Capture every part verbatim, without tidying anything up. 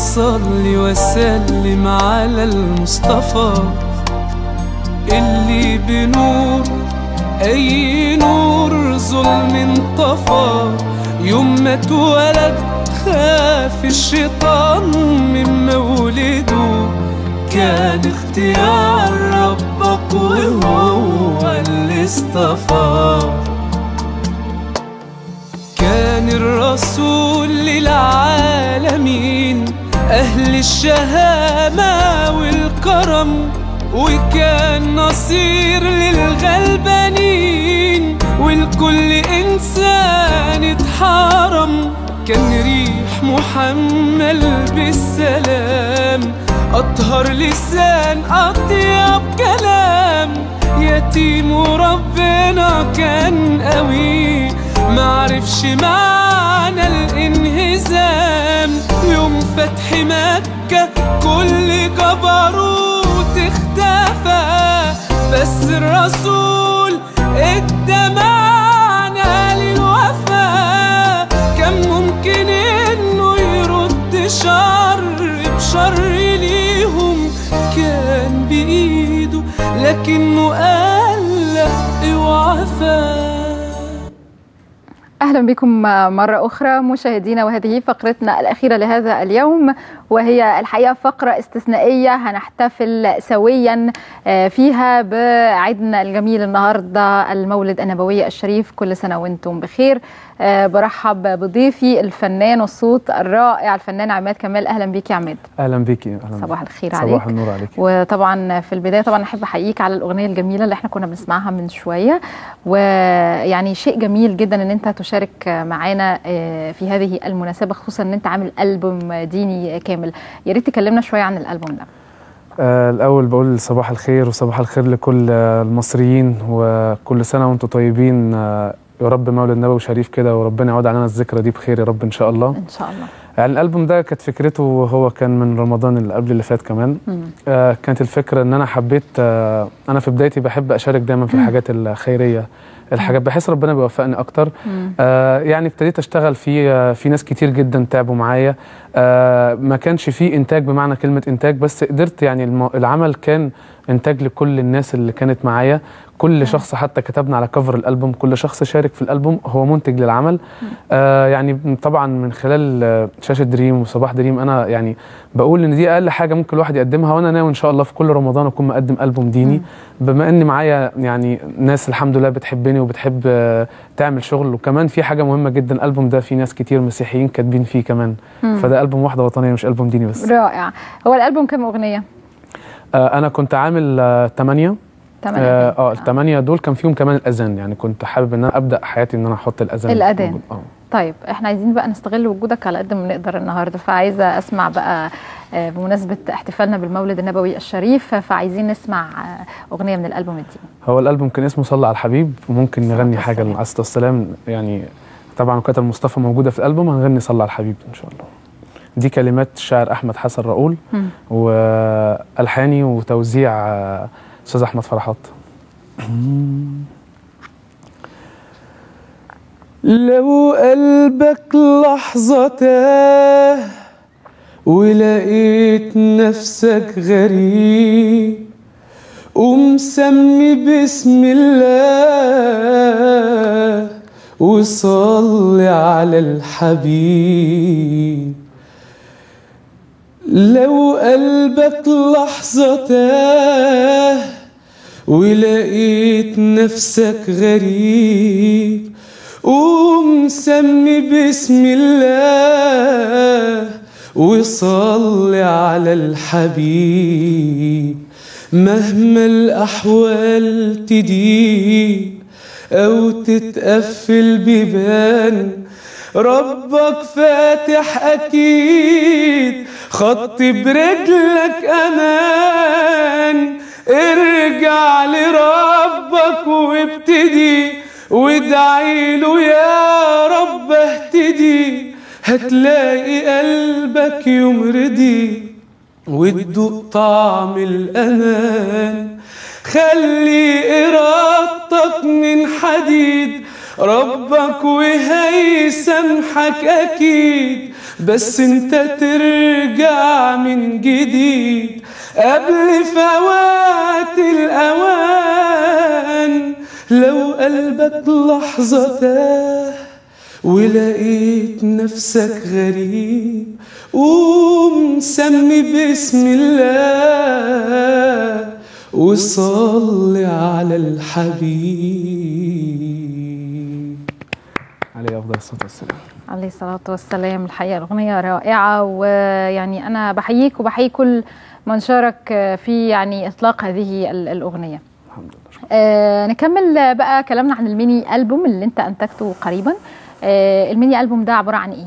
صلي وسلم على المصطفى اللي بنور أي نور ظلم انطفى. يوم ما اتولد خاف الشيطان من مولده، كان اختيار ربك وهو اللي اصطفى. كان الرسول للعالمين أهل الشهامة والكرم، وكان نصير للغلبانين والكل إنسان اتحرم. كان ريح محمل بالسلام، أطهر لسان أطيب كلام. يتيم وربنا كان قوي، معرفش معنى الانهزام. يوم فتح مكة كل جبروت اختفى، بس الرسول ادى معنى للوفاء. كان ممكن انه يرد شر بشر ليهم، كان بإيده لكنه قال لا وعفا. أهلا بكم مرة أخرى مشاهدينا، وهذه فقرتنا الأخيرة لهذا اليوم، وهي الحقيقة فقرة استثنائية هنحتفل سويا فيها بعيدنا الجميل النهاردة، المولد النبوي الشريف. كل سنة وانتم بخير. برحب بضيفي الفنان والصوت الرائع الفنان عماد كمال. أهلا بيك يا عماد. أهلا بيكي. أهلا. صباح الخير عليك. صباح النور عليك. وطبعا في البداية طبعا أحب أحييك على الأغنية الجميلة اللي احنا كنا بنسمعها من شوية، ويعني شيء جميل جدا ان انت تشارك معانا في هذه المناسبة، خصوصا ان انت عامل ألبوم ديني كامل. يا ريت تكلمنا شوية عن الألبوم ده. آه الأول بقول صباح الخير، وصباح الخير لكل المصريين، وكل سنة وانتم طيبين. آه يا رب مولد نبوي شريف كده، وربنا يعود علينا الذكرى دي بخير يا رب ان شاء الله. ان شاء الله. يعني الالبوم ده كانت فكرته، هو كان من رمضان اللي قبل اللي فات كمان. آه كانت الفكره ان انا حبيت، آه انا في بدايتي بحب اشارك دايما في الحاجات الخيريه، الحاجات بحس ربنا بيوفقني اكتر. آه يعني ابتديت اشتغل في آه في ناس كتير جدا تعبوا معايا. آه ما كانش فيه انتاج بمعنى كلمه انتاج، بس قدرت يعني العمل كان انتاج لكل الناس اللي كانت معايا. كل شخص حتى كتبنا على كفر الالبوم، كل شخص شارك في الالبوم هو منتج للعمل. آه يعني طبعا من خلال شاشه دريم وصباح دريم انا يعني بقول ان دي اقل حاجه ممكن الواحد يقدمها، وانا ناوي ان شاء الله في كل رمضان اكون مقدم البوم ديني، بما ان معايا يعني ناس الحمد لله بتحبني وبتحب آه تعمل شغل. وكمان في حاجه مهمه جدا، الالبوم ده في ناس كتير مسيحيين كاتبين فيه كمان، مم. فده البوم وحده وطنيه مش البوم ديني بس. رائع. هو الالبوم كام اغنيه؟ آه انا كنت عامل آه ثمانيه. ثمانية اه, آه الثمانية دول كان فيهم كمان الأذان، يعني كنت حابب ان انا ابدا حياتي ان انا احط الأذان. الأذان. اه طيب احنا عايزين بقى نستغل وجودك على قد ما نقدر النهارده، فعايزه اسمع بقى آه بمناسبه احتفالنا بالمولد النبوي الشريف، فعايزين نسمع آه اغنيه من الالبوم الديني. هو الالبوم كان اسمه صلى على الحبيب، وممكن نغني حاجه عليه الصلاه والسلام، يعني طبعا وكانت المصطفى موجوده في الالبوم، هنغني صلى على الحبيب ان شاء الله. دي كلمات الشاعر احمد حسن راؤول، والحاني وتوزيع استاذ احمد فرحات. لو قلبك لحظة تاه ولقيت نفسك غريب ومسمي باسم الله وصلي على الحبيب. لو قلبك لحظة تاه ولقيت نفسك غريب ومسمي باسم الله وصلي على الحبيب. مهما الأحوال تضيق أو تتقفل بيبان، ربك فاتح أكيد، خط برجلك أمان. ارجع لربك وابتدي وادعي له يا رب اهتدي، هتلاقي قلبك يمرضي وتدوق طعم الأمان. خلي إرادتك من حديد، ربك وهيسامحك أكيد، بس انت ترجع من جديد قبل فوات الأوان. لو قلبك لحظة تاه ولقيت نفسك غريب، قوم سمي باسم الله وصلي على الحبيب عليه أفضل الصلاة والسلام. عليه الصلاة والسلام. الحقيقة الأغنية رائعة، ويعني أنا بحييك وبحيي كل من شارك في يعني إطلاق هذه الأغنية. الحمد لله. آه نكمل بقى كلامنا عن الميني ألبوم اللي أنت أنتجته قريبا. آه الميني ألبوم ده عبارة عن إيه؟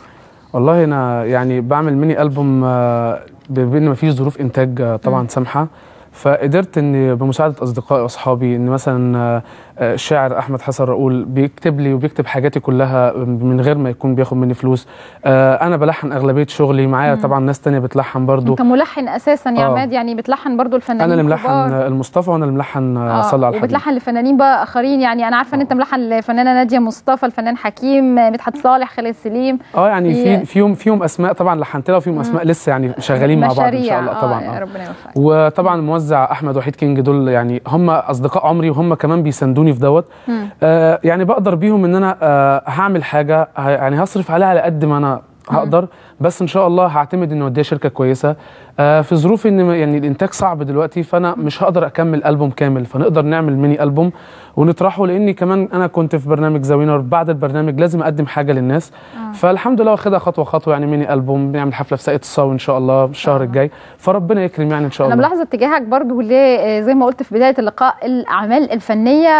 والله أنا يعني بعمل ميني ألبوم آه بما ما فيه ظروف إنتاج آه طبعا سامحة، فقدرت اني بمساعده اصدقائي واصحابي ان مثلا الشاعر احمد حسن رؤول بيكتب لي وبيكتب حاجاتي كلها من غير ما يكون بياخد مني فلوس. انا بلحن اغلبيه شغلي، معايا طبعا ناس تانية بتلحن برضو. انت ملحن اساسا يا عماد؟ يعني بتلحن برضو الفنانين؟ انا اللي ملحن المصطفى وانا اللي ملحن آه صلى على الحبيب. وبتلحن لفنانين بقى اخرين؟ يعني انا عارفه ان انت ملحن للفنانه ناديه مصطفى، الفنان حكيم، مدحت صالح، خالد سليم. اه يعني في فيهم فيهم اسماء طبعا لحنت لها، وفيهم اسماء لسه يعني شغالين مع بعض ان شاء الله. طبعا آه ربنا يوفقك. وطبعا موزع احمد وحيد كينج، دول يعني هم اصدقاء عمري وهم كمان بيساندوني في دوت. آه يعني بقدر بيهم ان انا آه هعمل حاجه يعني هصرف عليها على قد ما انا هقدر، بس ان شاء الله هعتمد ان اوديها شركه كويسه. آه في ظروف ان يعني الانتاج صعب دلوقتي، فانا مش هقدر اكمل البوم كامل، فنقدر نعمل ميني البوم ونطرحه، لاني كمان انا كنت في برنامج زاوينر، بعد البرنامج لازم اقدم حاجه للناس. آه. فالحمد لله واخدها خطوه خطوه، يعني ميني البوم نعمل حفله في ساقية الصاوي ان شاء الله الشهر آه. الجاي، فربنا يكرم يعني ان شاء الله. انا ملاحظه اتجاهك برضو زي ما قلت في بدايه اللقاء، الاعمال الفنيه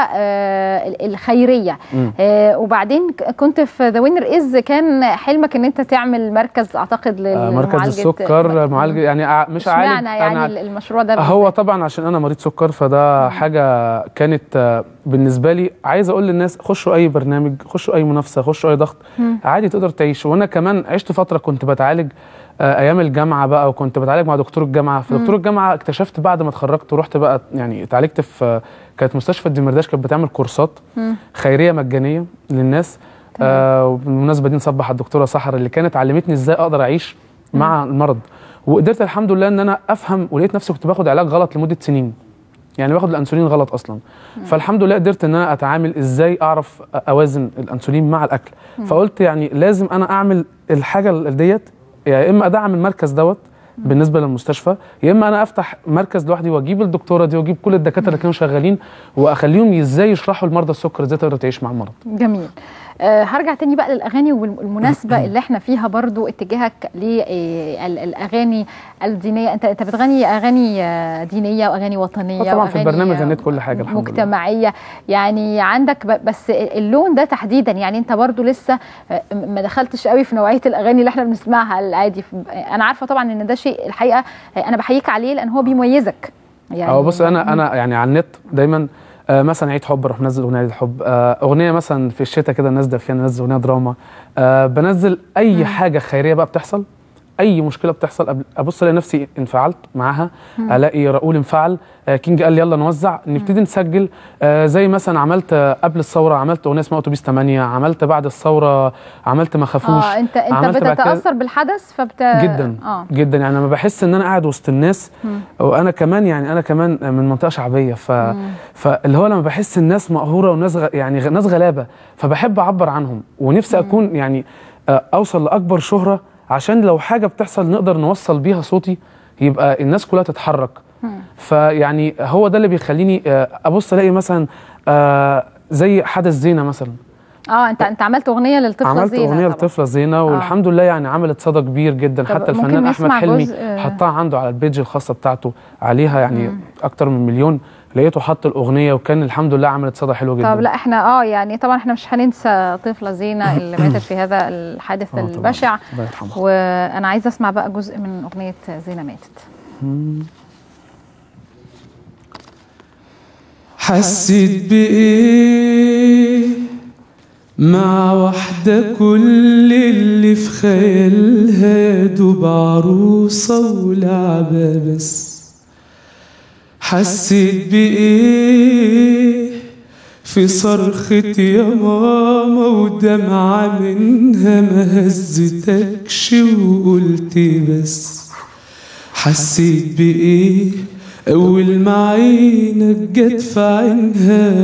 آه الخيريه. آه وبعدين كنت في ذا وينر از، كان حلمك ان انت تعمل مركز اعتقد آه مركز السكر، معالجه يعني مش عالج يعني أنا المشروع ده هو بالزي. طبعا عشان انا مريض سكر، فده مم. حاجه كانت بالنسبه لي عايز اقول للناس خشوا اي برنامج، خشوا اي منافسه، خشوا اي ضغط، مم. عادي تقدر تعيش. وانا كمان عشت فتره كنت بتعالج آه ايام الجامعه بقى، وكنت بتعالج مع دكتور الجامعه. في دكتور الجامعه اكتشفت بعد ما اتخرجت ورحت بقى يعني اتعالجت في كانت مستشفى الدمرداش، كانت بتعمل كورسات مم. خيريه مجانيه للناس. آه وبالمناسبه دي نصبح على الدكتوره سحر اللي كانت علمتني ازاي اقدر اعيش مم. مع المرض، وقدرت الحمد لله ان انا افهم، ولقيت نفسي كنت باخد علاج غلط لمده سنين، يعني باخد الانسولين غلط اصلا. مم. فالحمد لله قدرت ان انا اتعامل ازاي اعرف اوازن الانسولين مع الاكل. مم. فقلت يعني لازم انا اعمل الحاجه ديت، يا يعني اما ادعم المركز دوت بالنسبه للمستشفى، يا اما انا افتح مركز لوحدي واجيب الدكتوره دي واجيب كل الدكاتره اللي كانوا شغالين واخليهم ازاي يشرحوا لمرضى السكر ازاي تقدر تعيش مع المرض. جميل. أه هرجع تاني بقى للاغاني والمناسبه اللي احنا فيها برضو، اتجاهك للاغاني الدينيه. انت انت بتغني اغاني دينيه واغاني وطنيه طبعا في البرنامج غنيت كل حاجه الحمد لله، مجتمعيه يعني عندك، بس اللون ده تحديدا يعني انت برضو لسه ما دخلتش قوي في نوعيه الاغاني اللي احنا بنسمعها العادي. انا عارفه طبعا ان ده شيء الحقيقه انا بحييك عليه لان هو بيميزك يعني. اه بص انا انا يعني على النت دايما آه مثلا عيد حب اروح منزل اغنيه عيد حب، آه اغنيه مثلا في الشتاء كده الناس دافيه ننزل اغنيه دراما، آه بنزل اي مم. حاجه خيريه بقى بتحصل، اي مشكله بتحصل ابص الاقي نفسي انفعلت معاها، مم. الاقي رؤول انفعل، آه كينج قال لي يلا نوزع نبتدي نسجل. آه زي مثلا عملت آه قبل الثوره عملت اغنيه اسمها اتوبيس ثمانية، عملت بعد الثوره عملت ما خافوش. اه انت انت بتتاثر بالحدث فبت جدا آه. جدا يعني. لما بحس ان انا قاعد وسط الناس، مم. وانا كمان يعني انا كمان من منطقه شعبيه، ف مم. فاللي هو لما بحس الناس مقهوره وناس غ... يعني ناس غلابه، فبحب اعبر عنهم ونفسي مم. اكون يعني آه اوصل لاكبر شهره، عشان لو حاجه بتحصل نقدر نوصل بيها صوتي يبقى الناس كلها تتحرك. فيعني هو ده اللي بيخليني ابص الاقي مثلا زي حدث زينه مثلا. اه انت انت عملت اغنيه للطفله عملت زينه. عملت اغنيه للطفله زينه والحمد آه. لله يعني عملت صدى كبير جدا، حتى الفنان احمد حلمي حطها عنده على البيج الخاصه بتاعته عليها يعني مم. اكتر من مليون، لقيته حط الاغنيه وكان الحمد لله عملت صدى حلو جدا. طب لا احنا اه يعني طبعا احنا مش هننسى طفله زينه اللي ماتت في هذا الحادث البشع، وانا عايزه اسمع بقى جزء من اغنيه زينه ماتت. حسيت بايه مع واحدة كل اللي في خيالها دوب عروسة ولعبة بس؟ حسيت بإيه في صرخة يا ماما ودمعة منها ما هزتكش وقلت بس. حسيت بإيه أول ما عينك جت في عينها؟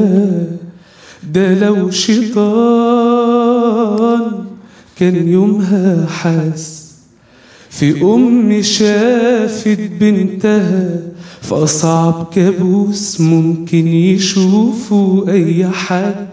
ده لو شيطان كان يومها حاس. في أم شافت بنتها في أصعب كابوس ممكن يشوفوا أي حد.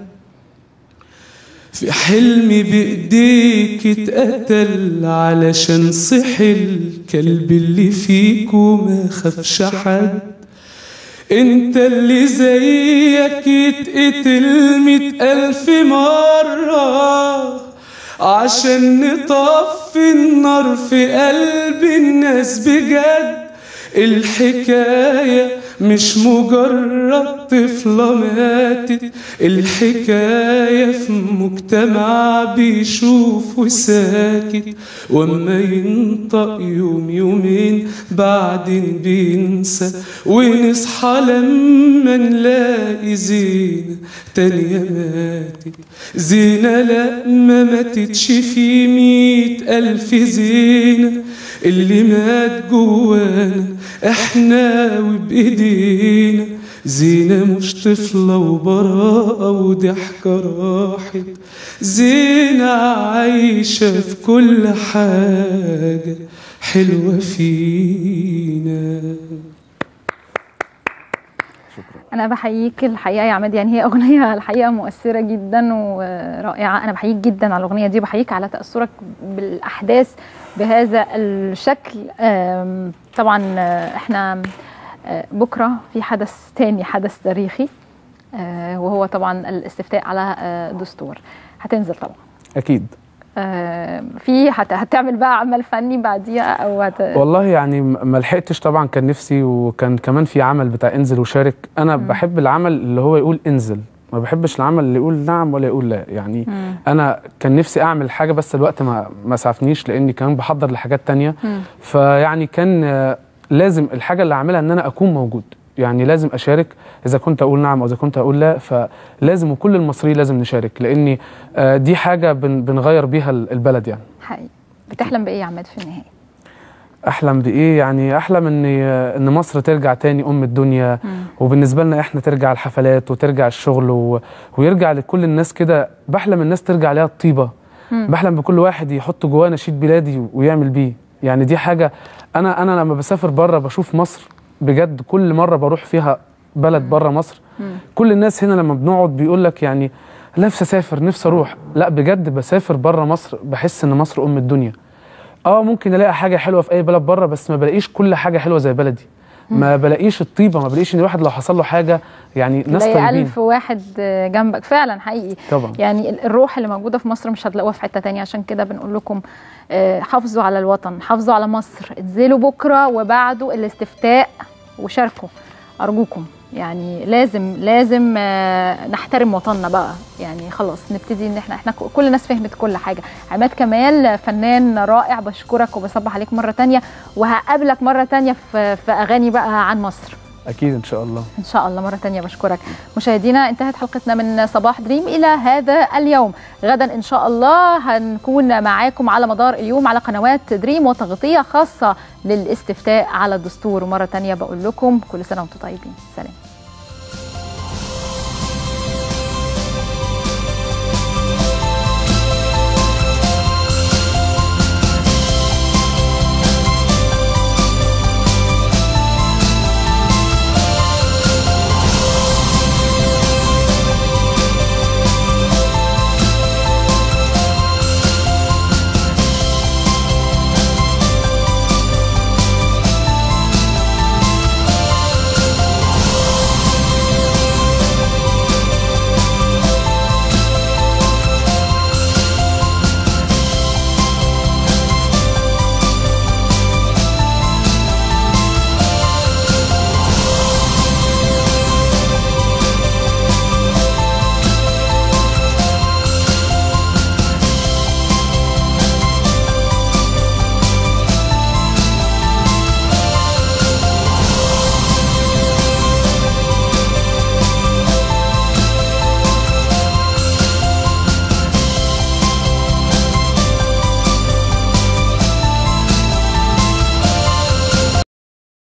في حلم بإيديك اتقتل علشان صحي الكلب اللي فيك وما خافش حد. انت اللي زيك يتقتل مئة ألف مرة عشان نطفي النار في قلب الناس بجد. الحكاية مش مجرد طفلة ماتت، الحكاية في مجتمع بيشوف وساكت، وما ينطق يوم يومين بعدين بينسى، ونصحى لما نلاقي زينة تانية ماتت. زينة لا ما ماتتش في مئة ألف زينة، اللي مات جوانا احنا وبايدينا. زينة مش طفلة وبراءة وضحكة راحت، زينة عايشة في كل حاجة حلوة فينا. أنا بحييك الحقيقة يا عماد، يعني هي أغنية الحقيقة مؤثرة جدا ورائعة. أنا بحييك جدا على الأغنية دي، بحييك على تأثرك بالأحداث بهذا الشكل. طبعا احنا بكرة في حدث تاني، حدث تاريخي، وهو طبعا الاستفتاء على دستور. هتنزل طبعا أكيد. في هتعمل بقى عمل فني بعديها او هت... والله يعني ما لحقتش طبعا، كان نفسي، وكان كمان في عمل بتاع انزل وشارك. انا م. بحب العمل اللي هو يقول انزل، ما بحبش العمل اللي يقول نعم ولا يقول لا. يعني م. انا كان نفسي اعمل حاجه بس الوقت ما ما سعفنيش، لاني كمان بحضر لحاجات تانية. م. فيعني كان لازم الحاجه اللي اعملها ان انا اكون موجود، يعني لازم اشارك اذا كنت اقول نعم او اذا كنت اقول لا. فلازم وكل المصريين لازم نشارك، لاني دي حاجه بنغير بيها البلد. يعني حقيقي. بتحلم بايه يا عماد في النهايه؟ احلم بايه؟ يعني احلم ان ان مصر ترجع تاني ام الدنيا، م. وبالنسبه لنا احنا ترجع الحفلات وترجع الشغل و... ويرجع لكل الناس كده. بحلم الناس ترجع ليها الطيبه. م. بحلم بكل واحد يحط جواه نشيد بلادي ويعمل بيه. يعني دي حاجه انا انا لما بسافر بره بشوف مصر بجد. كل مره بروح فيها بلد بره مصر، م. كل الناس هنا لما بنقعد بيقول لك يعني نفسي اسافر، نفسي اروح. لا بجد بسافر بره مصر بحس ان مصر ام الدنيا. اه ممكن الاقي حاجه حلوه في اي بلد بره، بس ما بلاقيش كل حاجه حلوه زي بلدي. م. ما بلاقيش الطيبه، ما بلاقيش ان الواحد لو حصل له حاجه يعني ناس طيبين. ألف واحد جنبك فعلا حقيقي. طبعا. يعني الروح اللي موجوده في مصر مش هتلاقوها في حته ثانيه. عشان كده بنقول لكم حافظوا على الوطن، حافظوا على مصر. انزلوا بكره وبعده الاستفتاء وشاركوا ارجوكم. يعني لازم لازم نحترم وطننا بقى. يعني خلاص نبتدي ان احنا احنا كل الناس فهمت كل حاجه. عماد كمال فنان رائع، بشكرك وبصبح عليك مره ثانيه، وهقابلك مره ثانيه في في اغاني بقى عن مصر. اكيد ان شاء الله. ان شاء الله مره ثانيه. بشكرك. مشاهدينا انتهت حلقتنا من صباح دريم الى هذا اليوم. غدا ان شاء الله هنكون معاكم على مدار اليوم على قنوات دريم وتغطيه خاصه للاستفتاء على الدستور. ومره ثانيه بقول لكم كل سنه وانتم طيبين. سلام.